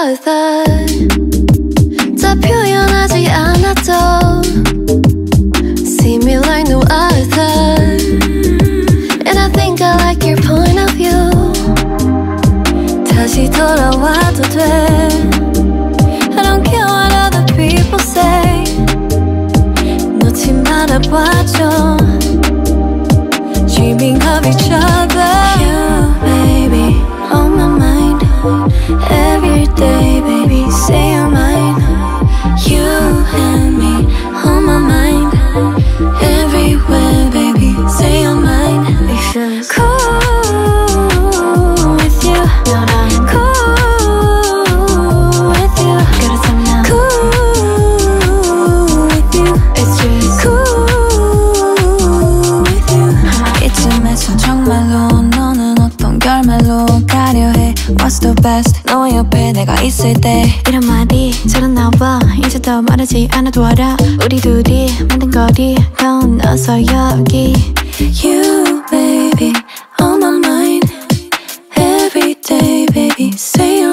other 다 표현하지 않아도 See me like no other And I think I like your point of view 다시 돌아와도 돼 I don't care what other people say 놓지 말아봐줘 Dreaming of each other You baby on my mind Every day baby say you're mine You and me on my mind Everywhere baby say you're mine It feels cool with you Cool with you Cool with you It's just cool with you 이쯤에서 정말로 너는 어떤 결말로 가려 해 What's the best 너의 옆에 내가 있을 때 이런 말이 잘 나와 이제 더 말하지 않아도 알아 우리 둘이 만든 거리 건너서 여기 You baby on my mind Every day baby say